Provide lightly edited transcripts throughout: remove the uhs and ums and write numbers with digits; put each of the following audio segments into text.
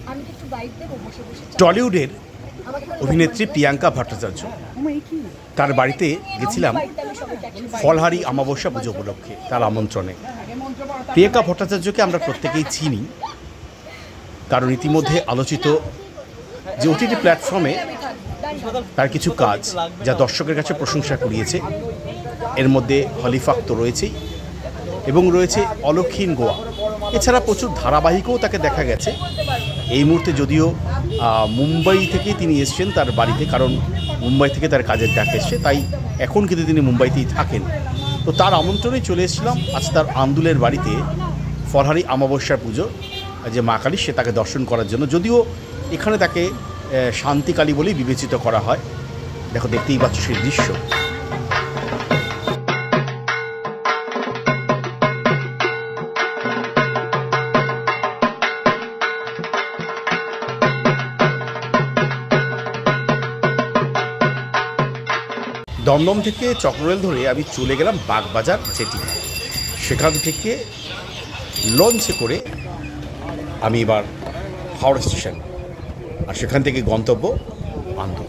টলিউডের অভিনেত্রী প্রিয়াঙ্কা ভট্টাচার্য, তার বাড়িতে গেছিলাম ফলহারি অমাবস্যা পুজো উপলক্ষে, তার আমন্ত্রণে। প্রিয়াঙ্কা ভট্টাচার্যকে আমরা প্রত্যেকেই চিনি, কারণ ইতিমধ্যে আলোচিত যে ওটিটি প্ল্যাটফর্মে তার কিছু কাজ যা দর্শকের কাছে প্রশংসা কুড়িয়েছে, এর মধ্যে হলিফাক তো রয়েছেই এবং রয়েছে অলক্ষীন গোয়া। এছাড়া প্রচুর ধারাবাহিকও তাকে দেখা গেছে। এই মুহূর্তে যদিও মুম্বাই থেকে তিনি এসছেন তার বাড়িতে, কারণ মুম্বাই থেকে তার কাজের ডাক এসছে, তাই এখন কিন্তু তিনি মুম্বাইতেই থাকেন। তো তার আমন্ত্রণেই চলে এসেছিলাম আজ তার আন্দুলের বাড়িতে ফলহারি অমাবস্যার পুজো যে মা কালী, সে তাকে দর্শন করার জন্য। যদিও এখানে তাকে শান্তিকালী বলেই বিবেচিত করা হয়। দেখো, দেখতেই পাচ্ছ সেই দৃশ্য। দমদম থেকে চক্ররেল ধরে আমি চলে গেলাম বাগবাজার জেটি। সেখান থেকে লঞ্চে করে আমি এবার হাওড়া স্টেশন, আর সেখান থেকে গন্তব্য আন্দুল।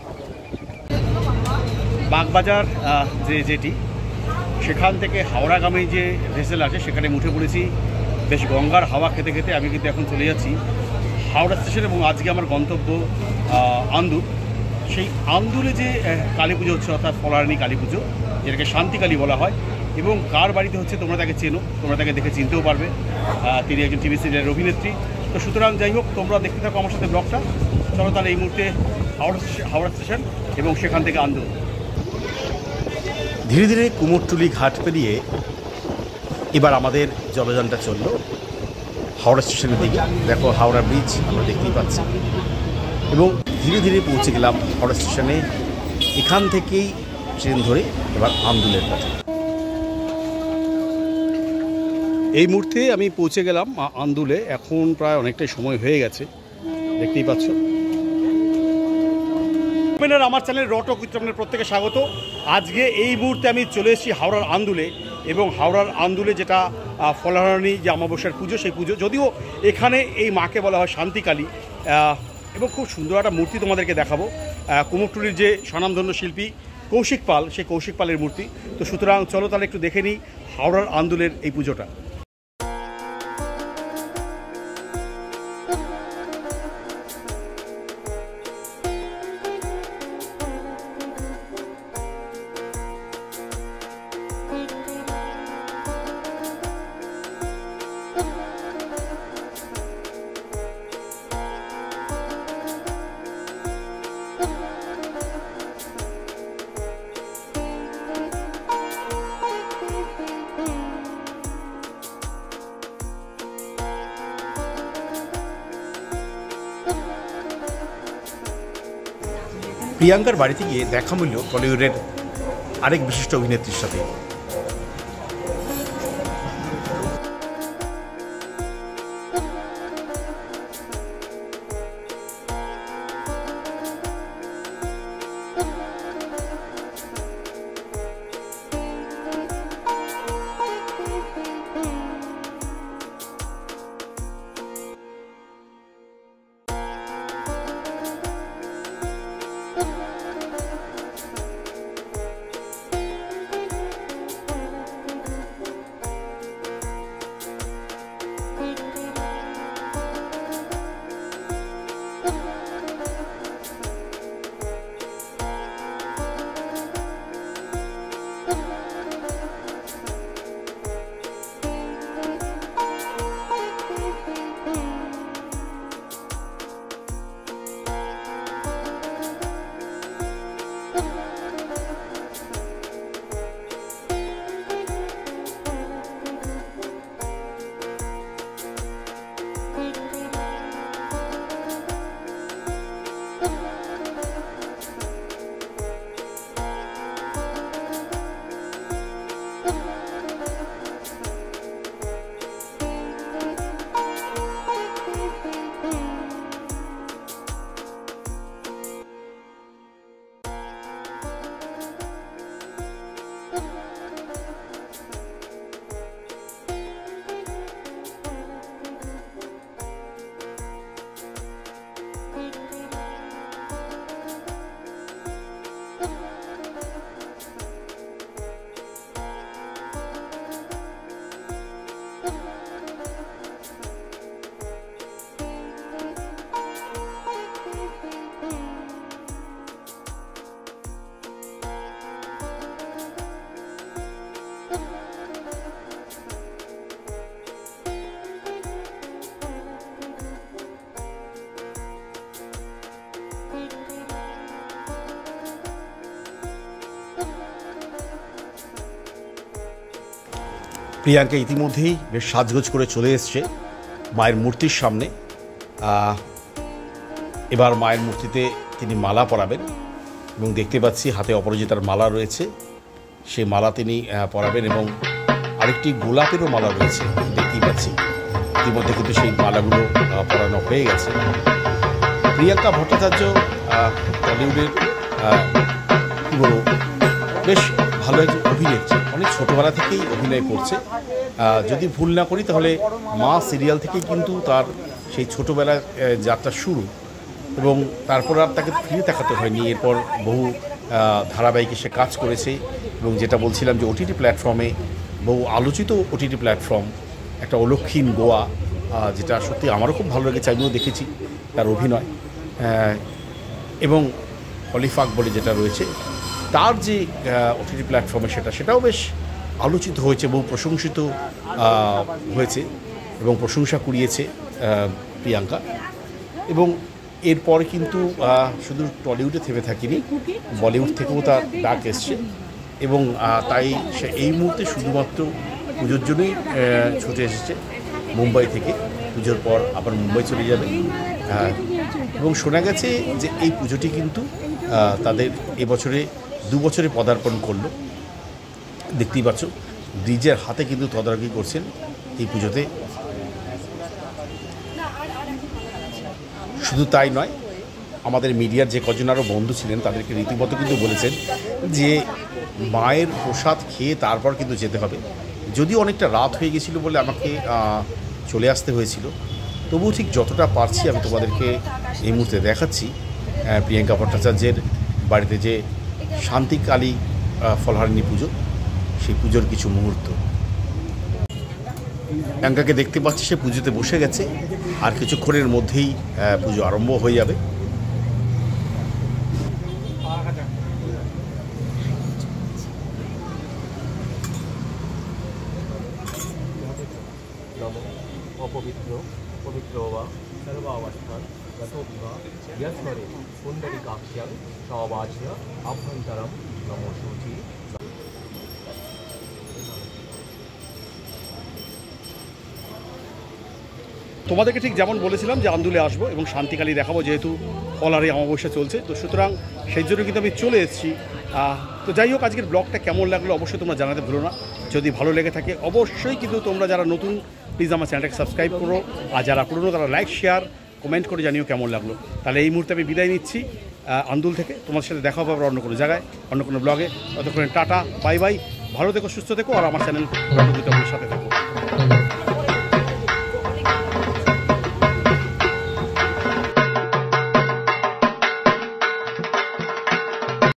বাগবাজার যে জেটি, সেখান থেকে হাওড়াগামী যে ভেসেল আছে সেখানে উঠে পড়েছি। বেশ গঙ্গার হাওয়া খেতে খেতে আমি কিন্তু এখন চলে যাচ্ছি হাওড়া স্টেশন, এবং আজকে আমার গন্তব্য আন্দুল। সেই আন্দুলে যে কালী পুজো হচ্ছে, অর্থাৎ ফলহারিণী কালী পুজো, যেটাকে শান্তিকালী বলা হয়, এবং কার বাড়িতে হচ্ছে তোমরা তাকে চেনো, তোমরা তাকে দেখে চিনতেও পারবে। তিনি একজন টিভি সিরিয়ালের অভিনেত্রী। তো সুতরাং যাই হোক, তোমরা দেখতে থাকো আমার সাথে ব্লগটা। চলো তাহলে এই মুহূর্তে হাওড়া স্টেশন এবং সেখান থেকে আন্দুল। ধীরে ধীরে কুমোরটুলি ঘাট পেরিয়ে এবার আমাদের জলযানটা চলল হাওড়া স্টেশনের দিকে। দেখো, হাওড়া ব্রিজ আমরা দেখতেই পাচ্ছি, এবং ধীরে ধীরে পৌঁছে গেলাম হাওড়া স্টেশনে। এখান থেকেই ট্রেন ধরে এবার আন্দুলের পথে। এই মুহূর্তে আমি পৌঁছে গেলাম আন্দুলে। এখন প্রায় অনেকটাই সময় হয়ে গেছে, দেখতেই পাচ্ছ। আমার চ্যানেল রটক উইথ প্রত্যেকে স্বাগত। আজকে এই মুহূর্তে আমি চলে এসেছি হাওড়ার আন্দুলে, এবং হাওড়ার আন্দুলে যেটা ফলহারিণী যে অমাবস্যার পুজো, সেই পুজো। যদিও এখানে এই মাকে বলা হয় শান্তিকালী, এবং খুব সুন্দর একটা মূর্তি তোমাদেরকে দেখাবো। কুমোরটুলির যে স্বনামধন্য শিল্পী কৌশিক পাল, সেই কৌশিক পালের মূর্তি। তো সুতরাং চলো তাহলে একটু দেখে নিই হাওড়ার আন্দুলের এই পুজোটা। প্রিয়াঙ্কার বাড়িতে গিয়ে দেখা মিলল টলিউডের আরেক বিশিষ্ট অভিনেত্রীর সাথে। প্রিয়াঙ্কা ইতিমধ্যেই বেশ সাজগোজ করে চলে এসছে মায়ের মূর্তির সামনে। এবার মায়ের মূর্তিতে তিনি মালা পরাবেন এবং দেখতে পাচ্ছি হাতে অপরাজিতার মালা রয়েছে, সেই মালা তিনি পরাবেন এবং আরেকটি গোলাপেরও মালা রয়েছে দেখতেই পাচ্ছি। ইতিমধ্যে কিন্তু সেই মালাগুলো পরানো হয়ে গেছে। প্রিয়াঙ্কা ভট্টাচার্য টলিউডের কী বলবো বেশ ভালো একজন অভিনেত্রী, অনেক ছোটোবেলা থেকেই অভিনয় করছে। যদি ভুল না করি তাহলে মা সিরিয়াল থেকেই কিন্তু তার সেই ছোটোবেলার যাত্রা শুরু এবং তারপর আর তাকে ফিরে তাকাতে হয়নি। এরপর বহু ধারাবাহিকে সে কাজ করেছে এবং যেটা বলছিলাম যে ওটিটি প্ল্যাটফর্মে বহু আলোচিত ওটিটি প্ল্যাটফর্ম একটা অলক্ষীন গোয়া, যেটা সত্যি আমারও খুব ভালো লেগেছে, আমিও দেখেছি তার অভিনয়। এবং হলিফাক বলে যেটা রয়েছে তার যে ওটিটি প্ল্যাটফর্মে সেটাও বেশ আলোচিত হয়েছে, বহু প্রশংসিত হয়েছে এবং প্রশংসা কুড়িয়েছে প্রিয়াঙ্কা। এবং এরপরে কিন্তু শুধু টলিউডে থেমে থাকিনি, বলিউড থেকেও তার ডাক এসছে এবং তাই সে এই মুহূর্তে শুধুমাত্র পুজোর জন্যই ছুটে এসেছে মুম্বাই থেকে। পুজোর পর আবার মুম্বাই চলে যাবে এবং শোনা গেছে যে এই পুজোটি কিন্তু তাদের এবছরে 2 বছরে পদার্পণ করলো। দেখতেই পাচ্ছ ব্রিজের হাতে কিন্তু তদারকি করছেন এই পুজোতে। শুধু তাই নয়, আমাদের মিডিয়ার যে কজন আরও বন্ধু ছিলেন তাদেরকে রীতিমতো কিন্তু বলেছেন যে মায়ের প্রসাদ খেয়ে তারপর কিন্তু যেতে হবে। যদিও অনেকটা রাত হয়ে গেছিলো বলে আমাকে চলে আসতে হয়েছিল, তবুও ঠিক যতটা পারছি আমি তোমাদেরকে এই মুহূর্তে দেখাচ্ছি প্রিয়াঙ্কা ভট্টাচার্যের বাড়িতে যে শান্তিকালী ফলহারিণী পুজো, সেই পুজোর কিছু মুহূর্ত। প্রিয়াঙ্কাকে দেখতে পাচ্ছি সে পুজোতে বসে গেছে, আর কিছুক্ষণের মধ্যেই পুজো আরম্ভ হয়ে যাবে। অপবিত্র পবিত্র বা সর্বাবস্থান গত বিবাহ ইয়স্মরে পুণ্ডরিকাক্ষ্যং সবাচ্য আভ্যন্তরম নমঃসূচি। তোমাদেরকে ঠিক যেমন বলেছিলাম যে আন্দুলে আসবো এবং শান্তিকালী দেখাবো, যেহেতু ফলহারি অমাবস্যা চলছে, তো সুতরাং সেই জন্য কিন্তু আমি চলে এসেছি। তো যাই হোক, আজকের ব্লগটা কেমন লাগলো অবশ্যই তোমরা জানাতে ভুলো না। যদি ভালো লেগে থাকে অবশ্যই কিন্তু তোমরা যারা নতুন প্লিজ আমার চ্যানেলটাকে সাবস্ক্রাইব করো, আর যারা পুরনো তারা লাইক শেয়ার কমেন্ট করে জানিও কেমন লাগলো। তাহলে এই মুহূর্তে আমি বিদায় নিচ্ছি আন্দুল থেকে। তোমার সাথে দেখা হবে আবার অন্য কোনো জায়গায়, অন্য কোনো ব্লগে। ততক্ষণে টাটা, বাই বাই, ভালো থেকো, সুস্থ থেকো, আর আমার চ্যানেল সাথে থেকো।